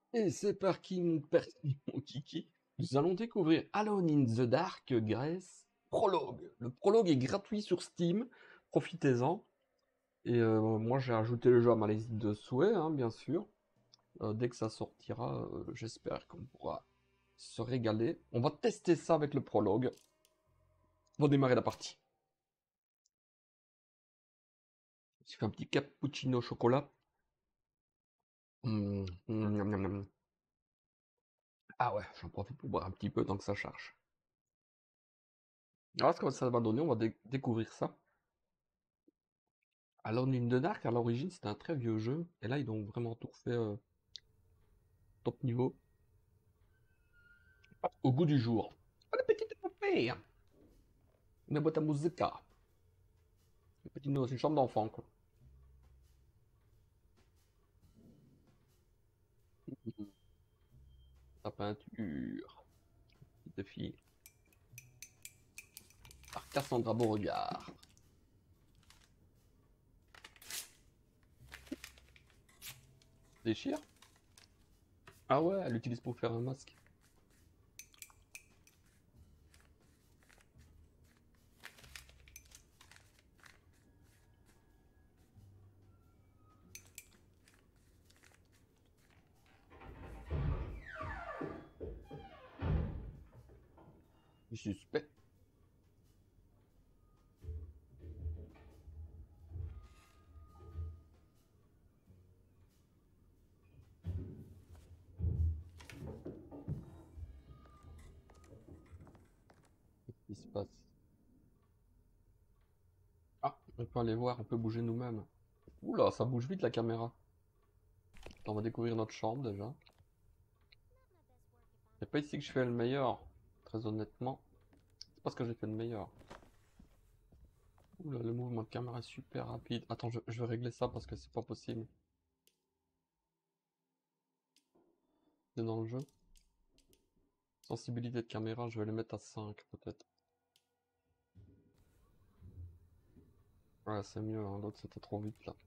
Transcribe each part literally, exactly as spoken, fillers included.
Et c'est parti, mon père, mon kiki. Nous allons découvrir Alone in the Dark, Grèce, prologue. Le prologue est gratuit sur Steam, profitez-en. Et euh, moi, j'ai ajouté le jeu à ma liste de souhaits, hein, bien sûr. Euh, dès que ça sortira, euh, j'espère qu'on pourra se régaler. On va tester ça avec le prologue. On va démarrer la partie. J'ai fait un petit cappuccino au chocolat. Mmh, mmh, miam, miam, miam. Ah ouais, j'en profite pour boire un petit peu tant que ça charge. Alors, ce que ça va donner, on va dé découvrir ça. Alors, Alone in the Dark, à l'origine, c'était un très vieux jeu. Et là, ils ont vraiment tout refait euh, top niveau. Au goût du jour. Oh, les petites poupées! Une boîte à musique. Une petite c'est une chambre d'enfant, quoi. La peinture. Petite fille. Par Cassandra Beauregard. Déchire. Ah ouais, elle l'utilise pour faire un masque. Du suspect. Qu'est-ce qui se passe? Ah, on peut aller voir, on peut bouger nous-mêmes. Oula, ça bouge vite la caméra. Attends, on va découvrir notre chambre déjà. C'est pas ici que je fais le meilleur, très honnêtement. C'est pas ce que j'ai fait le meilleur. Oula, le mouvement de caméra est super rapide. Attends, je, je vais régler ça parce que c'est pas possible. C'est dans le jeu. Sensibilité de caméra, je vais les mettre à cinq peut-être. Ouais, c'est mieux, hein. L'autre c'était trop vite là.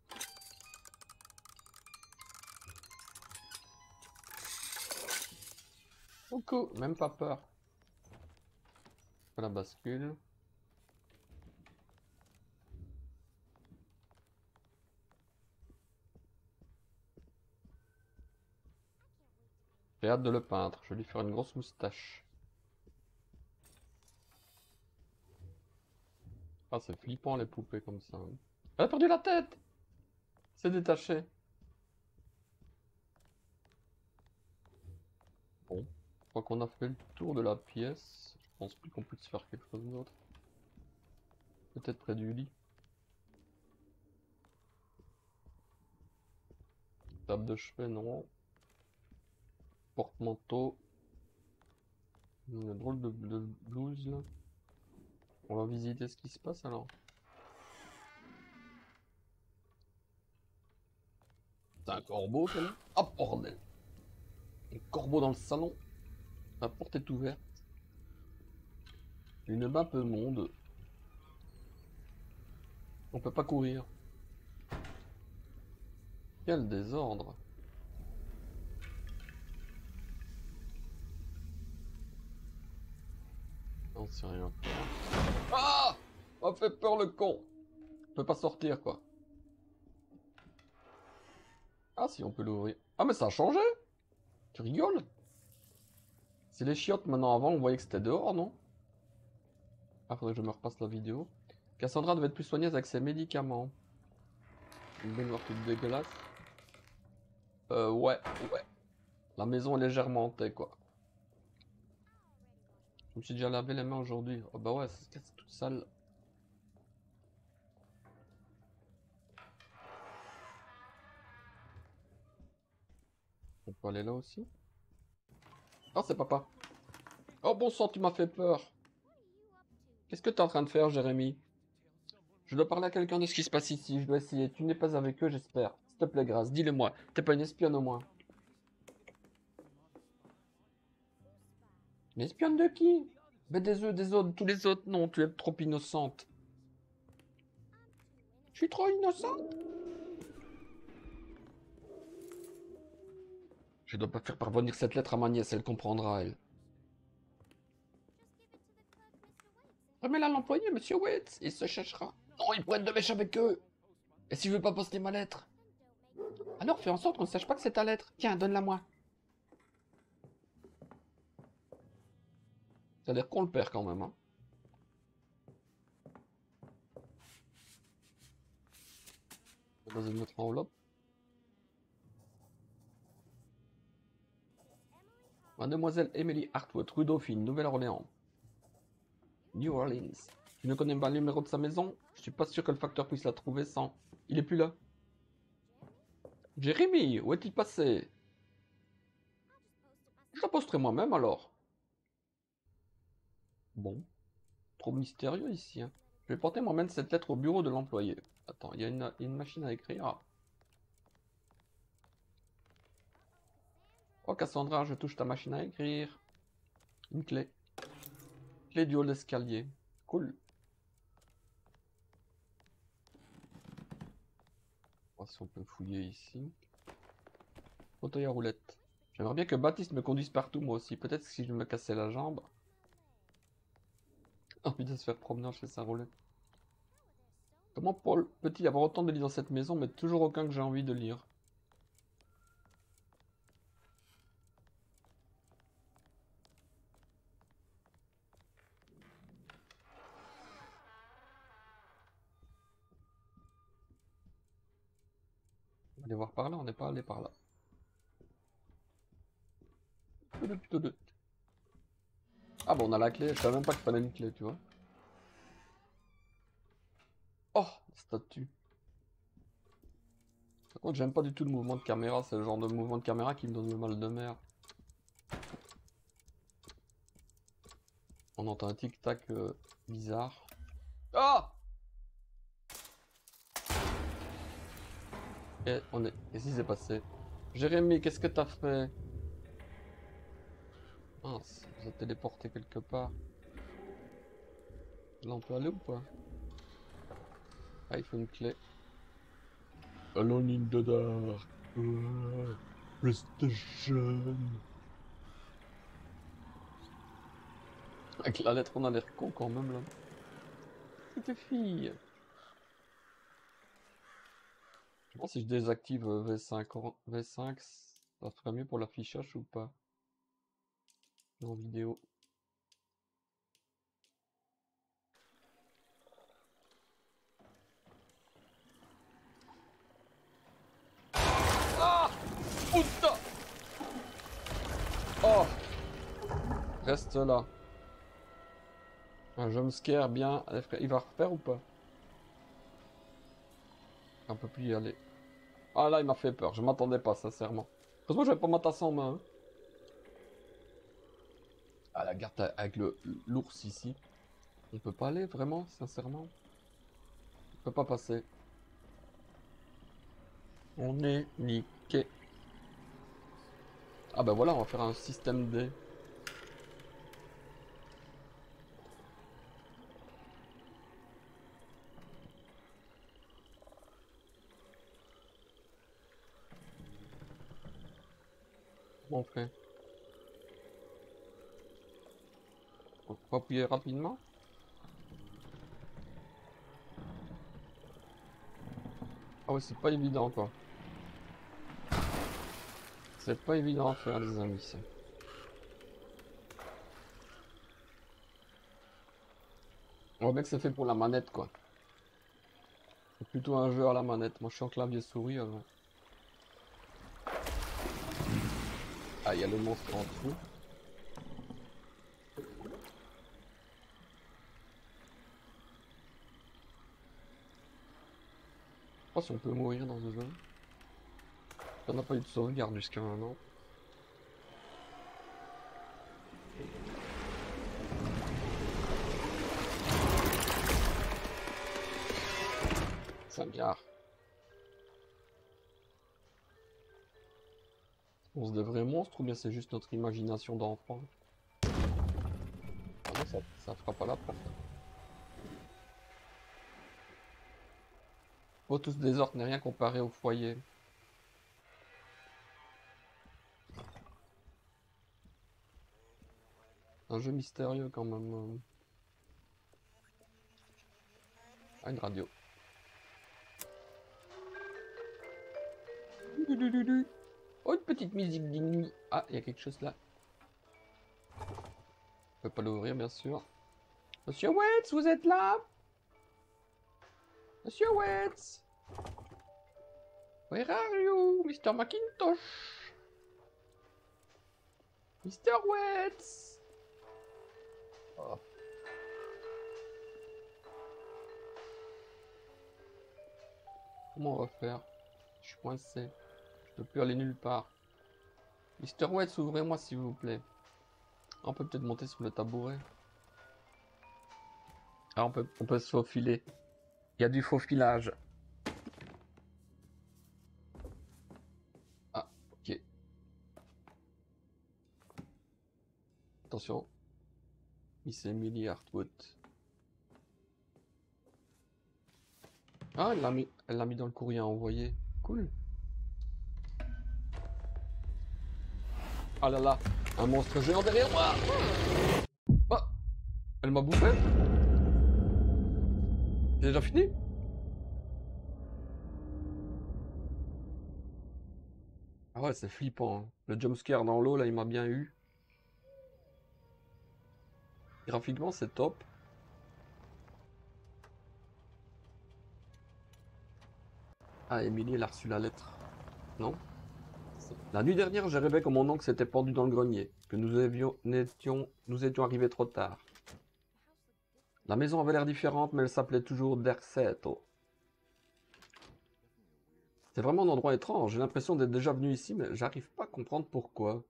Coucou, même pas peur. La bascule. J'ai hâte de le peindre, je vais lui faire une grosse moustache. Ah, c'est flippant les poupées comme ça, hein. Elle a perdu la tête! C'est détaché. Bon, je crois qu'on a fait le tour de la pièce. Je pense plus qu'on puisse faire quelque chose d'autre. Peut-être près du lit. Table de chevet, non. Porte-manteau. Une drôle de, de blouse là. On va visiter ce qui se passe alors. C'est un corbeau qu'elle a? Ah bordel! Un corbeau dans le salon. La porte est ouverte. Une map monde. On peut pas courir. Quel désordre. Non, c'est rien. Ah! On fait peur le con. On peut pas sortir quoi. Ah si, on peut l'ouvrir. Ah mais ça a changé. Tu rigoles? C'est les chiottes maintenant. Avant on voyait que c'était dehors, non? Ah, faudrait que je me repasse la vidéo. Cassandra devait être plus soigneuse avec ses médicaments. Une baignoire toute dégueulasse. Euh ouais, ouais. La maison est légèrement hantée quoi. Je me suis déjà lavé les mains aujourd'hui. Oh bah ouais, c'est toute sale. On peut aller là aussi. Oh, c'est papa. Oh bon sang, tu m'as fait peur. Qu'est-ce que t'es en train de faire, Jérémy? Je dois parler à quelqu'un de ce qui se passe ici. Je dois essayer. Tu n'es pas avec eux, j'espère. S'il te plaît, Grâce, dis-le-moi. T'es pas une espionne au moins. Une espionne de qui? Mais des œufs, des autres, tous les autres. Non, tu es trop innocente. Je suis trop innocente. Je dois pas faire parvenir cette lettre à ma nièce, elle comprendra, elle. Remets-la à l'employé, monsieur Waits, il se cherchera. Non, il pourrait être de mèche avec eux. Et si je veux pas poster ma lettre? Alors fais en sorte qu'on ne sache pas que c'est ta lettre. Tiens, donne-la moi. Ça a l'air qu'on le perd quand même, hein. Dans une autre enveloppe. Mademoiselle Emily Hartwood, rue Dauphine, Nouvelle-Orléans. New Orleans. Tu ne connais pas le numéro de sa maison? Je suis pas sûr que le facteur puisse la trouver sans... Il est plus là. Jérémy, où est-il passé? Je la posterai moi-même alors. Bon. Trop mystérieux ici, hein. Je vais porter moi-même cette lettre au bureau de l'employé. Attends, il y a une, une machine à écrire. Ah. Oh Cassandra, je touche ta machine à écrire. Une clé. Clé du haut de l'escalier. Cool. On va voir si on peut fouiller ici. Fauteuil à roulette. J'aimerais bien que Baptiste me conduise partout moi aussi. Peut-être que si je me cassais la jambe. Envie de se faire promener chez sa roulette. Comment Paul peut-il avoir autant de livres dans cette maison mais toujours aucun que j'ai envie de lire? On va aller voir par là, on n'est pas allé par là. Ah bon, on a la clé, je savais même pas qu'il fallait une clé, tu vois. Oh, statue. Par contre, j'aime pas du tout le mouvement de caméra, c'est le genre de mouvement de caméra qui me donne le mal de mer. On entend un tic-tac euh, bizarre. Ah! Et on est... Qu'est-ce qui s'est passé? Jérémy, qu'est-ce que t'as fait? Mince, vous êtes téléporté quelque part. Là, on peut aller ou pas? Ah, il faut une clé. Alone in the dark. Uh, PlayStation. Avec la lettre, on a l'air con quand même là. Petite fille. Je pense que si je désactive V cinq, V cinq, ça ferait mieux pour l'affichage ou pas? En vidéo. Ah! Putain! Oh! Reste là. Un jumpscare bien. Il va refaire ou pas? On peut plus y aller. Ah là, il m'a fait peur. Je m'attendais pas, sincèrement. Heureusement, j'avais pas ma tasse en main. Hein. Ah, la garde avec le l'ours ici. On peut pas aller, vraiment, sincèrement. On peut pas passer. On est niqué. Ah bah voilà, on va faire un système D. Comment on fait? On peut appuyer rapidement? Ah ouais, c'est pas évident quoi. C'est pas évident à faire les amis ça. On voit bien que c'est fait pour la manette quoi. C'est plutôt un jeu à la manette. Moi je suis en clavier souris alors. Ah, il y a le monstre en dessous. Je sais pas si on peut mourir dans ce jeu. On n'a pas eu de sauvegarde jusqu'à maintenant. Ça vient. On se des vrais monstres ou bien c'est juste notre imagination d'enfant? Ah non, ça, ça frappe à la porte. Oh, tous des ordres n'est rien comparé au foyer. Un jeu mystérieux quand même. Ah, une radio. Oh, une petite musique d'inuit. Ah, il y a quelque chose là. On peut pas l'ouvrir, bien sûr. Monsieur Wetz, vous êtes là? Monsieur Wetz? Where are you, Mister Macintosh? Mister Wetz? Oh. Comment on va faire? Je suis coincé. Je peux plus aller nulle part. Mister Wetz, ouvrez-moi s'il vous plaît. On peut peut-être monter sur le tabouret. Ah, on peut, on peut se faufiler. Il y a du faufilage. Ah, ok. Attention. Miss Emily Hartwood. Ah, elle l'a mis, elle l'a mis dans le courrier à envoyer. Cool. Ah là là, un monstre géant derrière moi. Ah, elle m'a bouffé. C'est déjà fini? Ah ouais, c'est flippant. Hein. Le jumpscare dans l'eau, là, il m'a bien eu. Graphiquement, c'est top. Ah, Emily, elle a reçu la lettre. Non? La nuit dernière, j'ai rêvé que mon oncle s'était pendu dans le grenier, que nous, avions, étions, nous étions arrivés trop tard. La maison avait l'air différente, mais elle s'appelait toujours Derceto. C'est vraiment un endroit étrange, j'ai l'impression d'être déjà venu ici, mais j'arrive pas à comprendre pourquoi.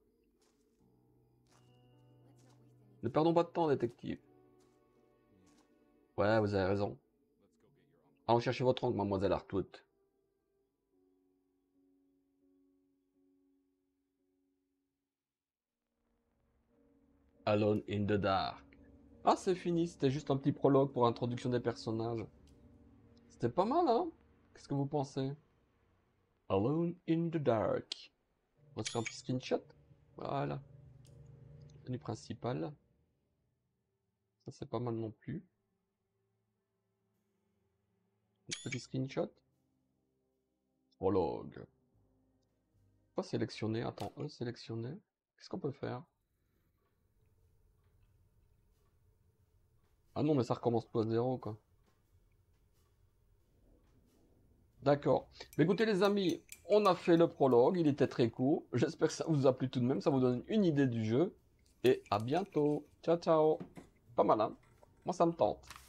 Ne perdons pas de temps, détective. Ouais, vous avez raison. Allons chercher votre oncle, mademoiselle Hartwood. Alone in the Dark. Ah, c'est fini, c'était juste un petit prologue pour introduction des personnages. C'était pas mal, hein? Qu'est-ce que vous pensez? Alone in the Dark. On va se faire un petit screenshot. Voilà. Menu principal. Ça, c'est pas mal non plus. Petit screenshot. Prologue. Pas sélectionner. Attends, un sélectionner. Qu'est-ce qu'on peut faire? Ah non, mais ça recommence tout à zéro, quoi. D'accord. Mais écoutez, les amis, on a fait le prologue. Il était très court. J'espère que ça vous a plu tout de même. Ça vous donne une idée du jeu. Et à bientôt. Ciao, ciao. Pas mal, hein? Moi, ça me tente.